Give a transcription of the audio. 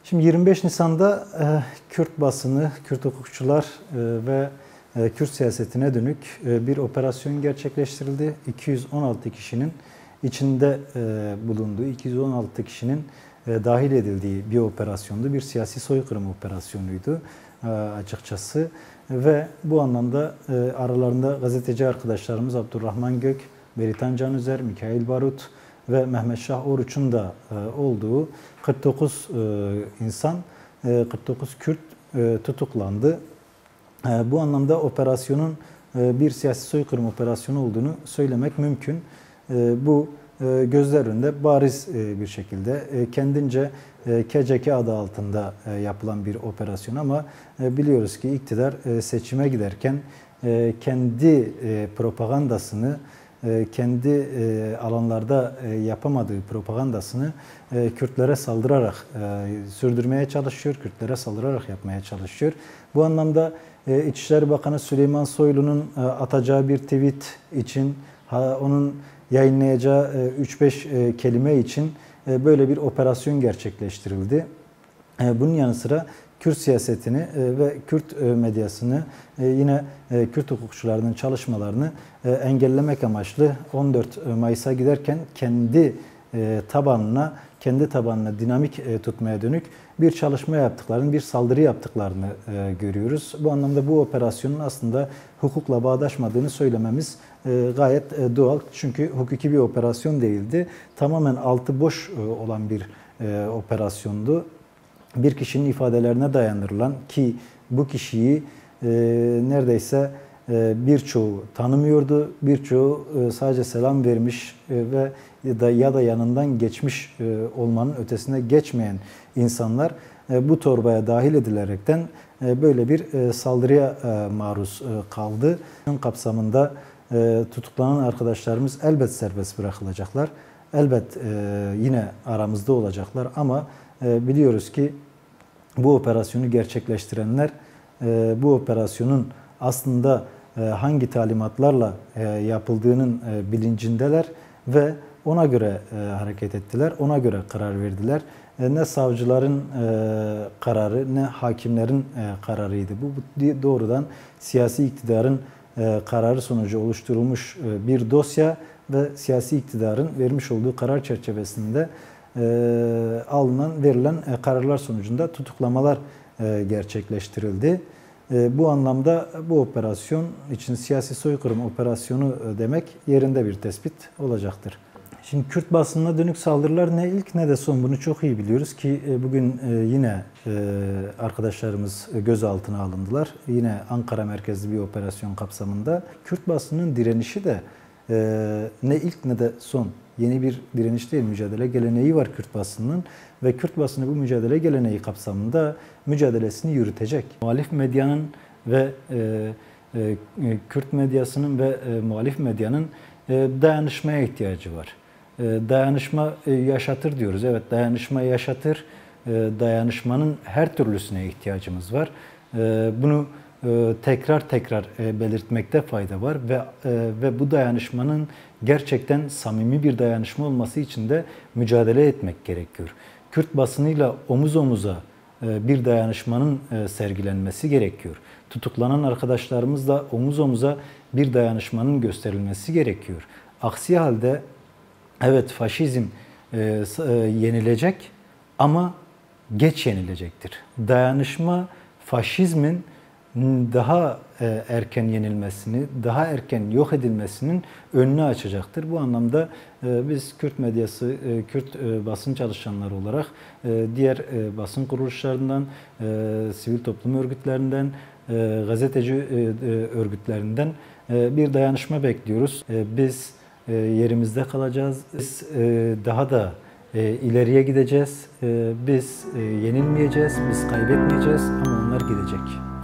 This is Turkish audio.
Şimdi 25 Nisan'da Kürt basını, Kürt hukukçular ve Kürt siyasetine dönük bir operasyon gerçekleştirildi. 216 kişinin içinde bulunduğu, 216 kişinin dahil edildiği bir operasyondu. Bir siyasi soykırım operasyonuydu açıkçası. Ve bu anlamda aralarında gazeteci arkadaşlarımız Abdurrahman Gök, Beritan Canüzer, Mikail Barut ve Mehmet Şah Oruç'un da olduğu 49 insan, 49 Kürt tutuklandı. Bu anlamda operasyonun bir siyasi soykırım operasyonu olduğunu söylemek mümkün. Bu gözler önünde bariz bir şekilde kendince KCK adı altında yapılan bir operasyon ama biliyoruz ki iktidar seçime giderken kendi propagandasını, kendi alanlarda yapamadığı propagandasını Kürtlere saldırarak sürdürmeye çalışıyor, Kürtlere saldırarak yapmaya çalışıyor. Bu anlamda İçişleri Bakanı Süleyman Soylu'nun atacağı bir tweet için, onun yayınlayacağı 3-5 kelime için böyle bir operasyon gerçekleştirildi. Bunun yanı sıra Kürt siyasetini ve Kürt medyasını, yine Kürt hukukçularının çalışmalarını engellemek amaçlı 14 Mayıs'a giderken kendi tabanına dinamik tutmaya dönük bir çalışma yaptıklarını, bir saldırı yaptıklarını görüyoruz. Bu anlamda bu operasyonun aslında hukukla bağdaşmadığını söylememiz gayet doğal. Çünkü hukuki bir operasyon değildi. Tamamen altı boş olan bir operasyondu. Bir kişinin ifadelerine dayandırılan ki bu kişiyi neredeyse birçoğu tanımıyordu, birçoğu sadece selam vermiş ve ya da yanından geçmiş olmanın ötesine geçmeyen insanlar bu torbaya dahil edilerekten böyle bir saldırıya maruz kaldı. Bunun kapsamında tutuklanan arkadaşlarımız elbet serbest bırakılacaklar. Elbet yine aramızda olacaklar ama biliyoruz ki bu operasyonu gerçekleştirenler bu operasyonun aslında hangi talimatlarla yapıldığının bilincindeler ve ona göre hareket ettiler, ona göre karar verdiler. Ne savcıların kararı ne hakimlerin kararıydı. Bu doğrudan siyasi iktidarın kararı sonucu oluşturulmuş bir dosya ve siyasi iktidarın vermiş olduğu karar çerçevesinde verilen kararlar sonucunda tutuklamalar gerçekleştirildi. Bu anlamda bu operasyon için siyasi soykırım operasyonu demek yerinde bir tespit olacaktır. Şimdi Kürt basınına dönük saldırılar ne ilk ne de son, bunu çok iyi biliyoruz ki bugün yine arkadaşlarımız gözaltına alındılar. Yine Ankara merkezli bir operasyon kapsamında. Kürt basının direnişi de ne ilk ne de son. Yeni bir direniş değil, mücadele geleneği var Kürt basınının ve Kürt basını bu mücadele geleneği kapsamında mücadelesini yürütecek. Muhalif medyanın ve Kürt medyasının ve muhalif medyanın dayanışmaya ihtiyacı var. Dayanışma yaşatır diyoruz. Evet, dayanışma yaşatır. Dayanışmanın her türlüsüne ihtiyacımız var. Bunu tekrar belirtmekte fayda var ve bu dayanışmanın gerçekten samimi bir dayanışma olması için de mücadele etmek gerekiyor. Kürt basınıyla omuz omuza bir dayanışmanın sergilenmesi gerekiyor. Tutuklanan arkadaşlarımızla omuz omuza bir dayanışmanın gösterilmesi gerekiyor. Aksi halde evet faşizm yenilecek ama geç yenilecektir. Dayanışma faşizmin daha erken yenilmesini, daha erken yok edilmesinin önünü açacaktır. Bu anlamda biz Kürt medyası, Kürt basın çalışanları olarak diğer basın kuruluşlarından, sivil toplum örgütlerinden, gazeteci örgütlerinden bir dayanışma bekliyoruz. Biz yerimizde kalacağız. Biz daha da ileriye gideceğiz. Biz yenilmeyeceğiz, biz kaybetmeyeceğiz ama onlar gidecek.